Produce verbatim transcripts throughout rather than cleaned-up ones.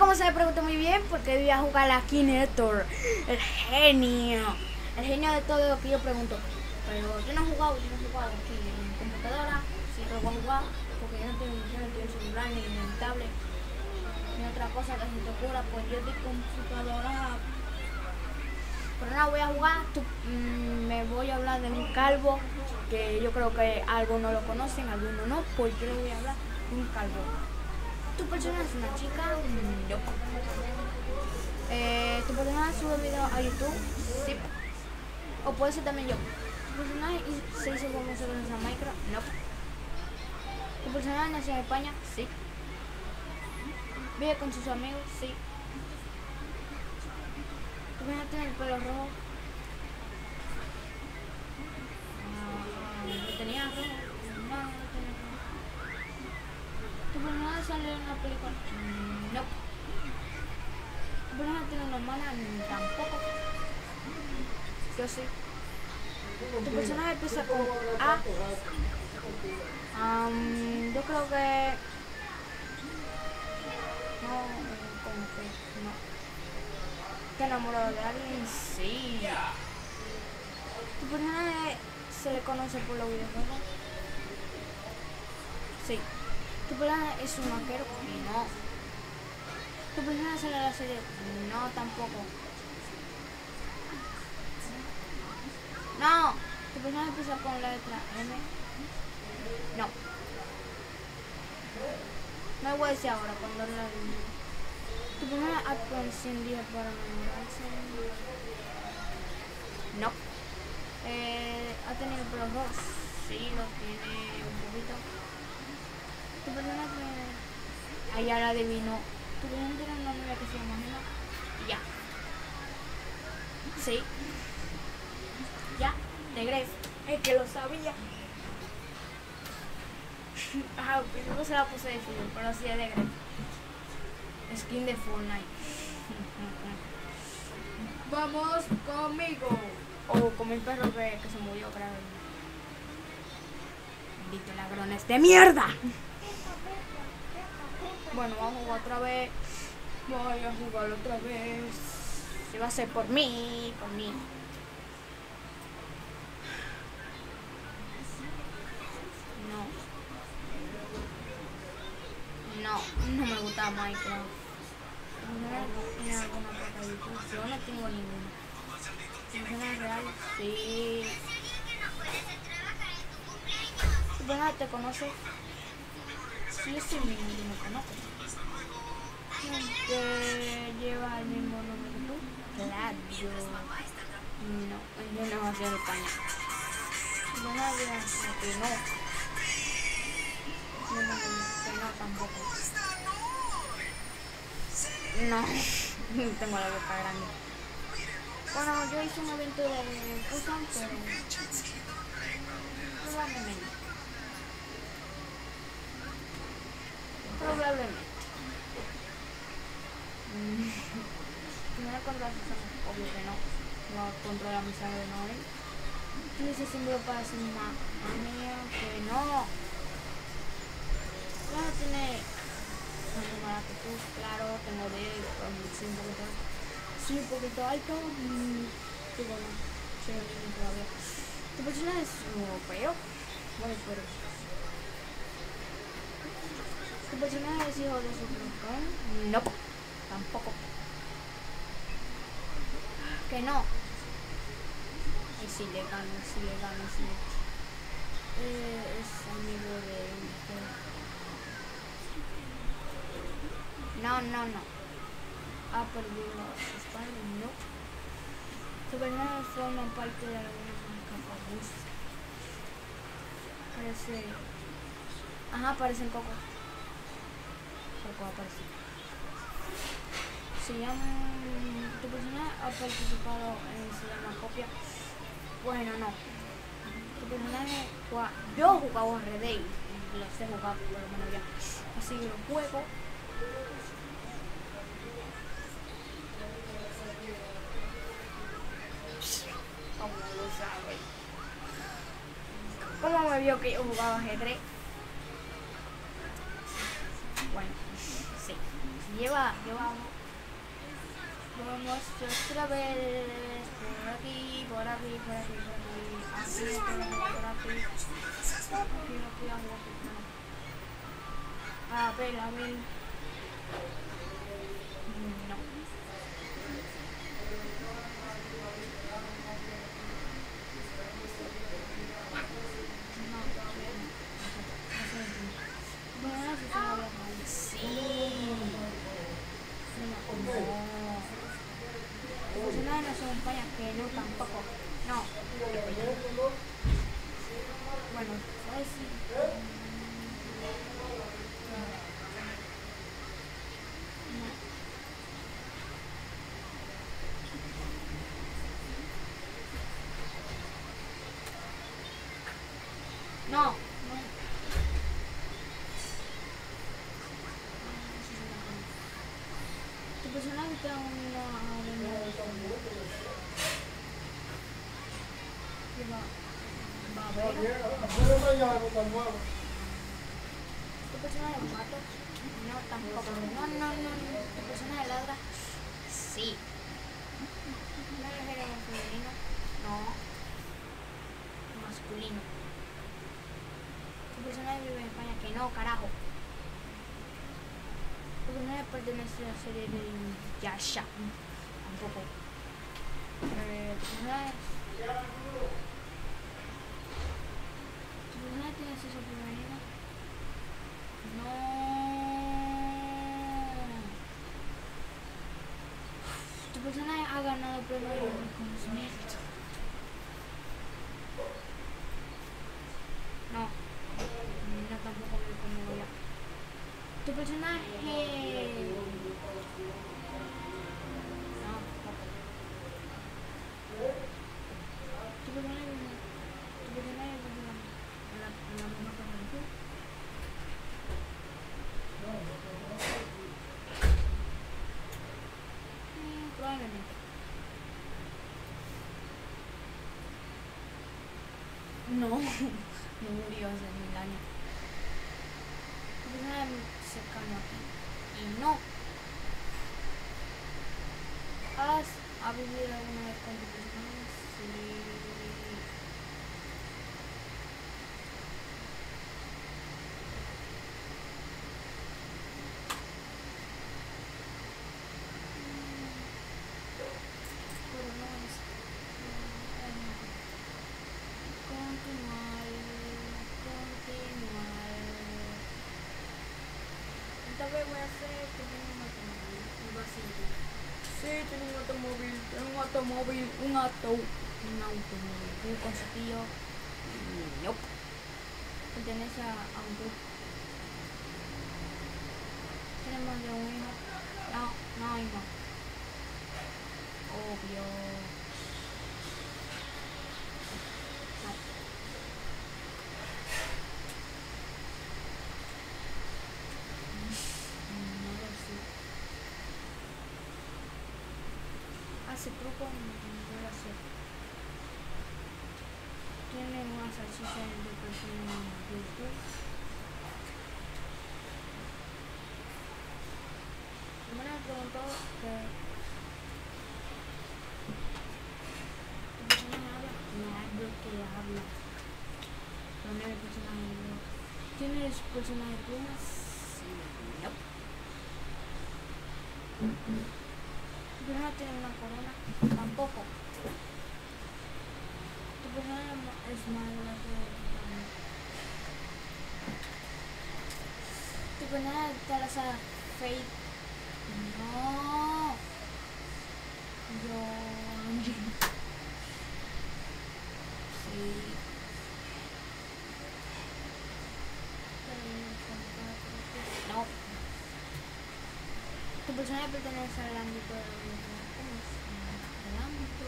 como se me preguntó muy bien, porque voy a jugar a Akinator, el genio, el genio de todo lo que yo pregunto. Pero yo no he jugado, yo no he jugado aquí en computadora, sí que voy a jugar, porque yo no tengo, yo no tengo celular ni en tablet, ni otra cosa que se te ocurra, pues yo de computadora. Pero no voy a jugar, tú, mmm, me voy a hablar de un calvo, que yo creo que algunos lo conocen, algunos no, pues yo le voy a hablar de un calvo. ¿Tu persona es una chica? No. Eh, ¿Tu persona sube videos a YouTube? Sí. O puede ser también yo. ¿Tu personaje se hizo famoso gracias a Minecraft? No. ¿Tu personaje nació en España? Sí. ¿Vive con sus amigos? Sí. ¿Tu personaje tiene el pelo rojo? No, ¿lo tenía rojo? No, no lo tenía rojo. ¿Tu personaje sale en una película? No. ¿Tu personaje tiene una hermana? Tampoco. Yo sí. ¿Tu personaje empieza con A? Um, yo creo que... No, como que no. ¿Te enamorado de alguien? Sí. ¿Tu personaje se le conoce por los videojuegos? Sí. ¿Tu personaje es un vaquero? No. ¿Tu personaje sale de la serie? No, tampoco. No. ¿Tu personaje empieza con la letra M? No. Me voy a decir ahora cuando la... ¿Tu personaje actúa en cien días para enamorarse? No. Eh, ¿Ha tenido pelos rojos? Sí, lo tiene un poquito. ¿Tu personaje? Ahí ya la adivinó. ¿Tu personaje tiene una novia que se llama Gemma? Ya. Sí. Ya, de Gref. Es que lo sabía. Ah, primero se la puse de fútbol, pero sí es de Gref. Skin de Fortnite. Vamos conmigo. O con mi perro que, que se murió, creo. Bendito ladrones de mierda. Bueno, vamos a jugar otra vez. Voy a jugar otra vez. Si va a ser por mí, por mí. No, no me gusta Minecraft. ¿Tiene alguna cosa de YouTube? Yo no tengo ninguna. ¿Funciona real? Sí. ¿Tu persona te conoce? Sí, sí, mi no me conoce. ¿Te lleva el mismo nombre que tú? Claro. No, yo no nací en España. Yo no había que no. No, no, que no tampoco. No, tengo la boca grande. Bueno, yo hice un evento de Pusan, pero probablemente. Probablemente. Primero contra Susana, obvio que no. No controla mi sangre, no él. Utiliza símbolo para hacer más mío, que no. Claro, tiene más número que tú, claro, tengo de sí, un poquito, sí, un poquito alto. Mmm, digo, no, soy un niño todavía. ¿Tu persona es europeo? Bueno, pero... ¿Tu personaje es hijo de su productor? No, tampoco. Que no. Es ilegal, es ilegal, es ilegal. Eh, es amigo de... No, no, no. Ha perdido España, no. Tu personaje forma parte de alguna marca famosa. Parece... Ajá, aparece en Coco. Coco aparece. Se llama... Tu personaje ha participado en... Se llama Copia. Bueno, no. Tu personaje... Yo he jugado a Red Dead. Lo sé jugar, por lo menos ya. Así que lo juego. ¿Cómo lo sabe? ¿Cómo me vio que yo jugaba ajedrez? Bueno, sí. lleva, lleva uno. Vamos otra vez por aquí, por aquí, por aquí, por aquí, aquí, por aquí, por aquí, aquí, aquí, aquí, a ver, a ver, no. Bueno, si se va a ver mal. Sí. No. Pues una no son payas que no tampoco. No. Bueno, ¿sabes si? No. No. Tu personaje está una va, va a ver. Tu personaje es mato. No, tampoco. No, no, no, no. Tu personaje ladra. Sí. No es género femenino. No. Masculino. Tu personaje vive en España. Que no, carajo. Tu personaje pertenece a la serie de Yasha. Tampoco. Eh, tu personaje ¿Tu personaje tiene sexo femenino? No. Tu personaje ha ganado premio de reconocimiento. No. No, tampoco me como ya. Tu personaje. No, tampoco. Tu personaje. Tu personaje es la, la misma cosa que tú. Mm, probablemente. No, no murió hace mil años. Tu personaje es cercano aquí. Y no. ¿Has ha vivido alguna vez con tu personaje? Sí. Pero no es. Continuar. Continuar. Esta vez voy a hacer que tengo un automóvil. Un vacío. Sí, tengo un automóvil. Tengo un automóvil. Un auto. Un automóvil. Un conceptillo. Nope. Pertenece a, a un grupo. Tenemos de un hijo. No, no, hijo. Obvio. No. No lo sé. Hace truco, no lo sé. Tiene una salchicha de perfil en YouTube. Primero me preguntó que ¿tu personaje habla? No, yo que habla. Pero no es personaje de voz. ¿Tienes personaje de plumas? Sí, no. ¿Tu personaje tiene una corona? Tampoco. Tu personaje es malo que tu personaje está la saga Fate. No. Yo. Sí. No. Tu personaje pertenece al ámbito de la universidad. ¿Cómo es? El ámbito.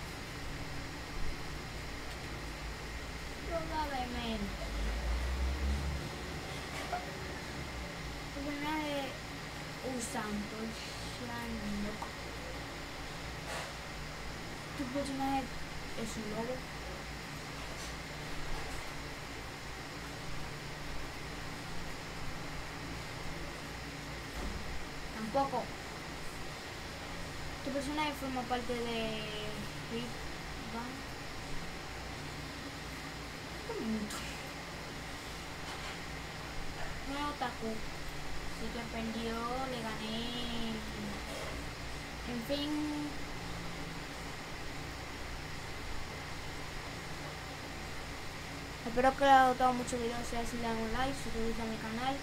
Probablemente. Tu personaje usa antorcha. No. Tu personaje es un lobo. Tampoco. Tu personaje forma parte de Big Bang. Un minuto. No es otaku. Así que perdió, le gané. En fin. Espero que les haya gustado mucho el video, si así le dan un like, suscribirse a mi canal.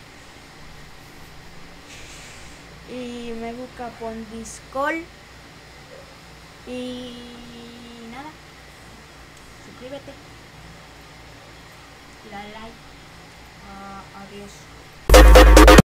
Y me busca por Discord. Y nada, suscríbete y dale like. Uh, adiós.